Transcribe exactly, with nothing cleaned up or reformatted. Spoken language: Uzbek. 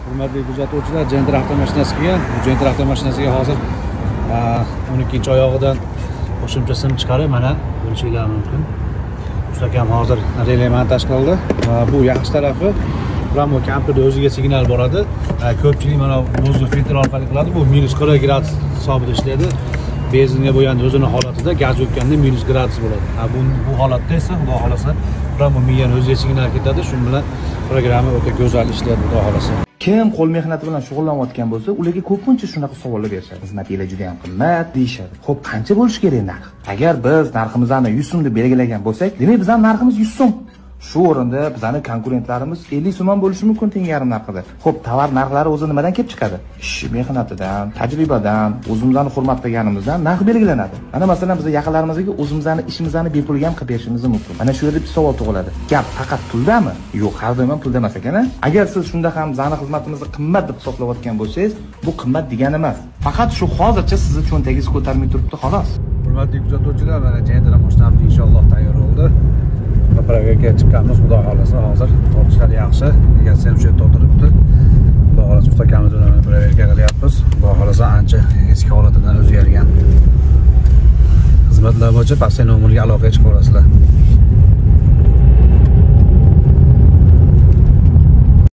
Hurmatli kuzatuvchilar, Gentra avtomashinasi kelgan. Bu Gentra avtomashinasiga hozir o'n ikkinchi oyog'idan qo'shimcha sim chiqarib, mana ko'rishingiz mumkin. Ustakam hozir relay montaj qildi. Bu yaxshi tarafi, Bramo kamperda o'ziga signal boradi. Ko'pchilik mana vozdux filtr orqali qiladi. Bu minus qirq gradus hisobida ishlaydi. Benzinga bo'lganda o'zini holatida, gaz o'tganda minus gradus bo'ladi. Bu bu holatda esa, xudo xolasa, Bramo miyani o'ziga signal ketadi. Shuning bilan programma o'ta go'zal ishlaydi, xudo xolasa. Kim qo'l mehnati bilan shug'ullanayotgan bo'lsa, ularga ko'pincha shunaqa savollar berishadi. Xizmatingiz juda ham qimmat deyishadi. Xo'p, qancha bo'lishi kerak narx? Agar biz narximizni yuz so'm deb belgilagan bo'lsak, demak bizning narximiz yuz so'm. Shu o'rinda bizning konkurentlarimiz ellik so'm bo'lishi mumkin teng yarim narxida. Xo'p, tovar narxlari o'zi nimadan kelib chiqadi? Ish mehnatidan, tajribadan, o'zimizni hurmat qilganimizdan narx belgilanadi. Mana masalan biz yaqinlarimizga o'zimizni ishimizni bepul ham qilib berishimiz mumkin. Mana shu yerda bir savol tug'iladi. Gap faqat puldami? Yo'q, har doim pulda emas ekan. Agar siz shunda ham bizning xizmatimizni qimmat deb hisoblayotgan bo'lsangiz, bu qimmat degani emas. Faqat shu hozircha sizni cho'ntagingiz ko'tarmay turibdi, xolos. Hurmatli kuzatuvchilar, mana Gentra mashinamiz inshaalloh tayyor bo'ldi. Provaga chiqqanmiz, xudo xolasa hozir tortishlar yaxshi. Egasi ham shu yerda o'tiribdi. Xudo xolasa ustakamiz bilan provaga qilyapmiz. Xudo xolasa ancha eski holatidan o'zgargan. Xizmatlar bo'yicha pastki nomerga aloqa qilib olasizlar.